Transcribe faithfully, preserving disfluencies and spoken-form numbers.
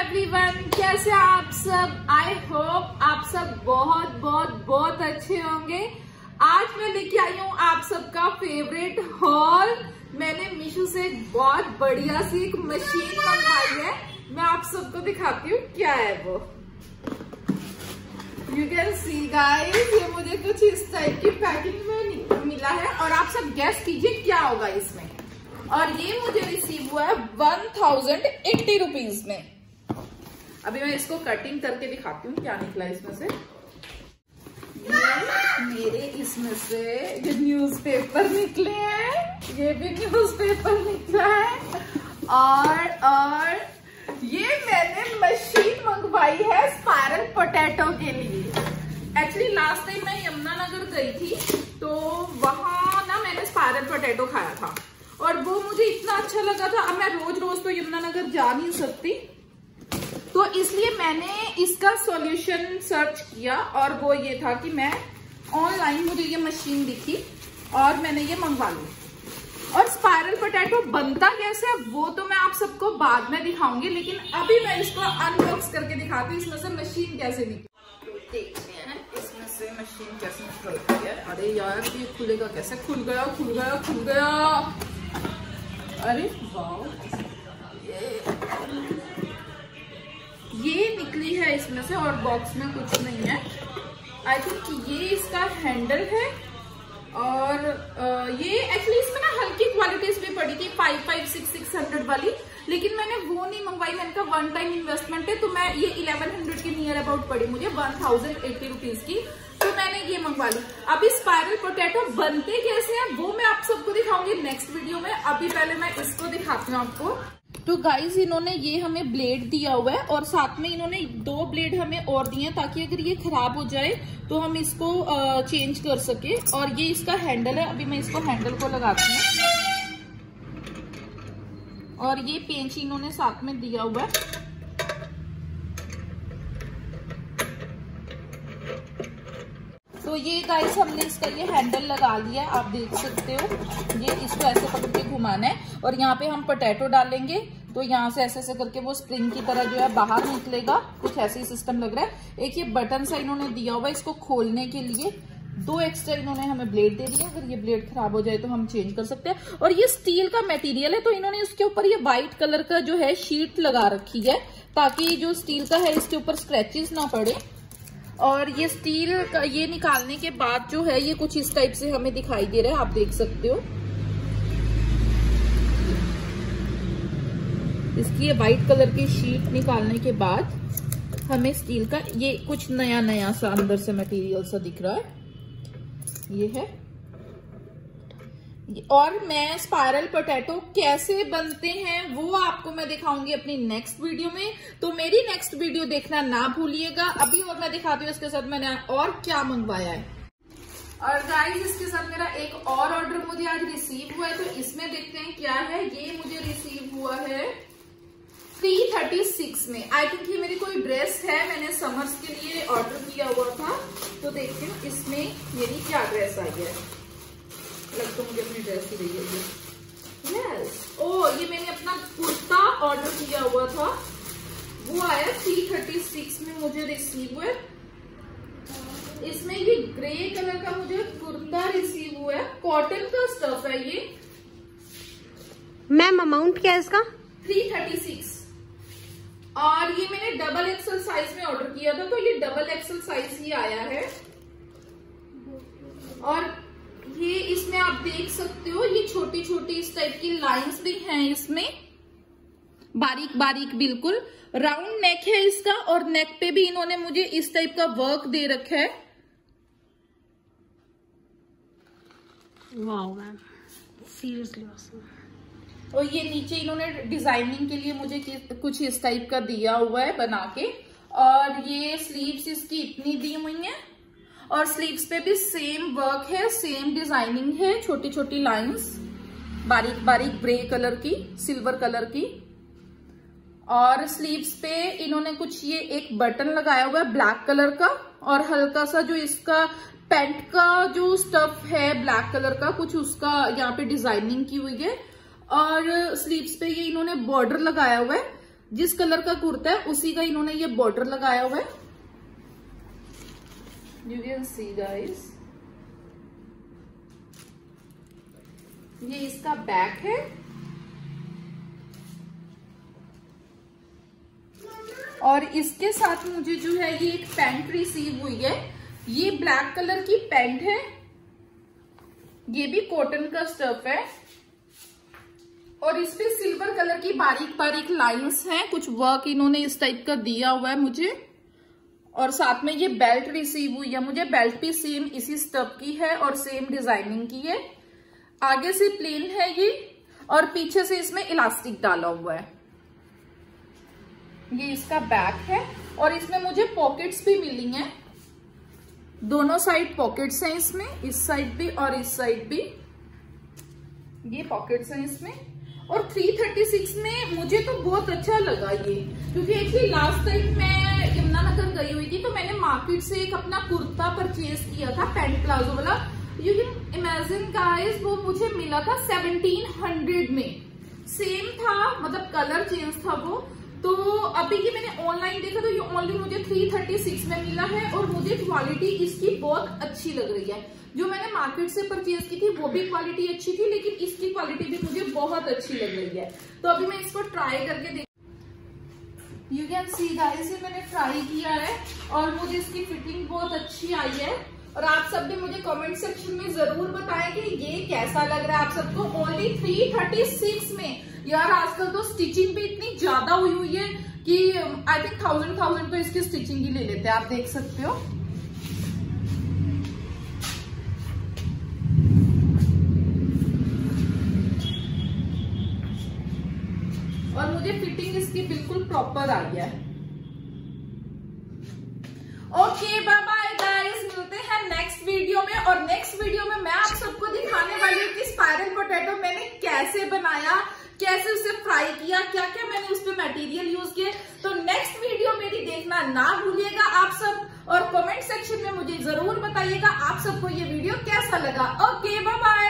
Everyone, कैसे आप सब। आई होप आप सब बहुत बहुत बहुत अच्छे होंगे। आज मैं लेके आई हूँ आप सबका फेवरेट हॉल। मैंने मीशो से बहुत बढ़िया सी एक मशीन मंगवाई है। मैं आप सबको दिखाती हूँ क्या है वो। यू कैन सी गाइस, ये मुझे कुछ इस टाइप की पैकिंग में मिला है और आप सब गेस कीजिए क्या होगा इसमें। और ये मुझे रिसीव हुआ है वन थाउजेंड एट्टी रुपीज में। अभी मैं इसको कटिंग करके दिखाती हूँ क्या निकला इसमें से। ये मेरे इसमें से ये न्यूज़पेपर निकले हैं, ये भी न्यूज़पेपर निकला है। और और ये मैंने मशीन मंगवाई है स्पाइरल पोटैटो के लिए। एक्चुअली लास्ट टाइम मैं यमुनानगर गई थी तो वहां ना मैंने स्पाइरल पोटैटो खाया था और वो मुझे इतना अच्छा लगा था। अब मैं रोज रोज तो यमुनानगर जा नहीं सकती, तो इसलिए मैंने इसका सॉल्यूशन सर्च किया और वो ये था कि मैं ऑनलाइन मुझे ये मशीन दिखी और मैंने ये मंगवा ली। और स्पाइरल पोटैटो बनता कैसे है वो तो मैं आप सबको बाद में दिखाऊंगी, लेकिन अभी मैं इसको अनबॉक्स करके दिखाती हूँ इसमें से मशीन कैसे निकली। देखते हैं इसमें से मशीन कैसे निकलती है। अरे यार ये खुलेगा कैसे? खुल गया खुल गया खुल गया। अरे वाह, ये ये निकली है इसमें से और बॉक्स में कुछ नहीं है। आई थिंक ये इसका हैंडल है और ये एक्चुअली इसमें ना हल्की क्वालिटीज भी पड़ी थी, five five six six hundred वाली, लेकिन मैंने वो नहीं मंगवाई। मैंने कहा वन टाइम इन्वेस्टमेंट है, तो मैं ये इलेवन हंड्रेड के नियर अबाउट पड़ी मुझे, वन थाउजेंड एट्टी रुपीज की, तो मैंने ये मंगवा ली। अभी स्पाइरल पोटैटो बनते कैसे हैं वो मैं आप सबको दिखाऊंगी नेक्स्ट वीडियो में। अभी पहले मैं इसको दिखाती हूँ आपको। तो गाइज इन्होंने ये हमें ब्लेड दिया हुआ है और साथ में इन्होंने दो ब्लेड हमें और दिए हैं ताकि अगर ये खराब हो जाए तो हम इसको चेंज कर सके। और ये इसका हैंडल है। अभी मैं इसको हैंडल को लगाती हूँ और ये पेंच इन्होंने साथ में दिया हुआ है। तो ये गाइस हमने इसका ये हैंडल लगा लिया है, आप देख सकते हो। ये इसको ऐसे पकड़ के घुमाना है और यहाँ पे हम पोटैटो डालेंगे तो यहाँ से ऐसे ऐसे करके वो स्प्रिंग की तरह जो है बाहर निकलेगा। कुछ ऐसे ही सिस्टम लग रहा है। एक ये बटन सा इन्होंने दिया हुआ है इसको खोलने के लिए। दो एक्स्ट्रा इन्होंने हमें ब्लेड दे दिए, अगर ये ब्लेड खराब हो जाए तो हम चेंज कर सकते हैं। और ये स्टील का मटेरियल है तो इन्होंने उसके ऊपर ये व्हाइट कलर का जो है शीट लगा रखी है ताकि जो स्टील का है इसके ऊपर स्क्रैचेस ना पड़े। और ये स्टील का ये निकालने के बाद जो है ये कुछ इस टाइप से हमें दिखाई दे रहा है, आप देख सकते हो। इसकी ये व्हाइट कलर की शीट निकालने के बाद हमें स्टील का ये कुछ नया नया सा अंदर से मटेरियल सा दिख रहा है, ये है। और मैं स्पाइरल पोटैटो कैसे बनते हैं वो आपको मैं दिखाऊंगी अपनी नेक्स्ट वीडियो में, तो मेरी नेक्स्ट वीडियो देखना ना भूलिएगा। अभी और मैं दिखाती हूँ इसके साथ मैंने और क्या मंगवाया है। और गाइस इसके साथ मेरा एक और ऑर्डर मुझे आज रिसीव हुआ है, तो इसमें देखते हैं क्या है। ये मुझे रिसीव हुआ है थ्री थर्टी सिक्स में। आई थिंक ये मेरी कोई ड्रेस है, मैंने समर्स के लिए ऑर्डर किया हुआ था। तो देखते हैं इसमें मेरी क्या ड्रेस आई है। लग तो मुझे अपनी ड्रेस ही रही है। यस, ओ ये मैंने अपना कुर्ता ऑर्डर किया हुआ था, वो आया थ्री थर्टी सिक्स में मुझे रिसीव हुआ। इसमें ये ग्रे कलर का मुझे कुर्ता रिसीव हुआ है, कॉटन का स्टफ है ये। मैम अमाउंट क्या है इसका? Three thirty six. और ये मैंने डबल एक्सल साइज में ऑर्डर किया था, तो ये डबल एक्सल साइज ही आया है। और ये इसमें आप देख सकते हो ये छोटी छोटी इस टाइप की लाइंस भी हैं इसमें, बारीक बारीक बिल्कुल। राउंड नेक है इसका और नेक पे भी इन्होंने मुझे इस टाइप का वर्क दे रखा है। Wow ma'am, seriously awesome. और ये नीचे इन्होंने डिजाइनिंग के लिए मुझे कुछ इस टाइप का दिया हुआ है बना के। और ये स्लीव्स इसकी इतनी दी हुई है और स्लीव्स पे भी सेम वर्क है, सेम डिजाइनिंग है, छोटी छोटी लाइंस बारीक बारीक ग्रे कलर की, सिल्वर कलर की। और स्लीव्स पे इन्होंने कुछ ये एक बटन लगाया हुआ है ब्लैक कलर का और हल्का सा जो इसका पैंट का जो स्टफ है ब्लैक कलर का, कुछ उसका यहाँ पे डिजाइनिंग की हुई है। और स्लीव्स पे ये इन्होंने बॉर्डर लगाया हुआ है जिस कलर का कुर्ता है उसी का इन्होंने ये बॉर्डर लगाया हुआ है। यू कैन सी गाइस, ये इसका बैक है। और इसके साथ मुझे जो है ये एक पैंट रिसीव हुई है। ये ब्लैक कलर की पैंट है, ये भी कॉटन का स्टफ है और इस पे सिल्वर कलर की बारीक बारीक लाइंस हैं, कुछ वर्क इन्होंने इस टाइप का दिया हुआ है मुझे। और साथ में ये बेल्ट रिसीव हुई है मुझे, बेल्ट भी सेम इसी स्टफ की है और सेम डिजाइनिंग की है। आगे से प्लेन है ये और पीछे से इसमें इलास्टिक डाला हुआ है। ये इसका बैक है और इसमें मुझे पॉकेट्स भी मिली हैं, दोनों साइड पॉकेट्स हैं इसमें, इस साइड भी और इस साइड भी ये पॉकेट्स हैं इसमें। और तीन सौ छत्तीस में मुझे तो बहुत अच्छा लगा ये, क्योंकि एक्चुअली लास्ट टाइम मैं यमुनानगर गई हुई थी तो मैंने मार्केट से एक अपना कुर्ता परचेज किया था पैंट प्लाजो वाला। यू कैन इमेजिन गाइस, वो मुझे मिला था सेवनटीन हंड्रेड में, सेम था, मतलब कलर चेंज था वो। तो अभी ये मैंने ऑनलाइन देखा तो ये ओनली मुझे तीन सौ छत्तीस में मिला है और मुझे क्वालिटी इसकी बहुत अच्छी लग रही है। जो मैंने मार्केट से परचेज की थी वो भी क्वालिटी अच्छी थी, लेकिन इसकी क्वालिटी भी मुझे बहुत अच्छी लग रही है। तो अभी मैं इसको ट्राई करके देख, यू कैन सी गाइस, ये मैंने ट्राई किया है और मुझे इसकी फिटिंग बहुत अच्छी आई है। और आप सब भी मुझे कमेंट सेक्शन में जरूर बताएं कि ये कैसा लग रहा है आप सबको। ओनली तीन सौ छत्तीस में यार, आजकल तो स्टिचिंग भी इतनी ज्यादा हुई हुई है कि आई थिंक थाउजेंड थाउजेंड तो इसकी स्टिचिंग ही ले लेते हैं, आप देख सकते हो। और मुझे फिटिंग इसकी बिल्कुल प्रॉपर आई है। ओके बाय बाय गाइस, मिलते हैं नेक्स्ट वीडियो में। और नेक्स्ट वीडियो में मैं आप सबको दिखाने वाली हूँ कि स्पाइरल पोटैटो मैंने कैसे बनाया, कैसे उसे फ्राई किया, क्या क्या मैंने उस पर मटेरियल यूज किए। तो नेक्स्ट वीडियो मेरी देखना ना भूलिएगा आप सब और कमेंट सेक्शन में मुझे जरूर बताइएगा आप सबको ये वीडियो कैसा लगा। Okay bye bye.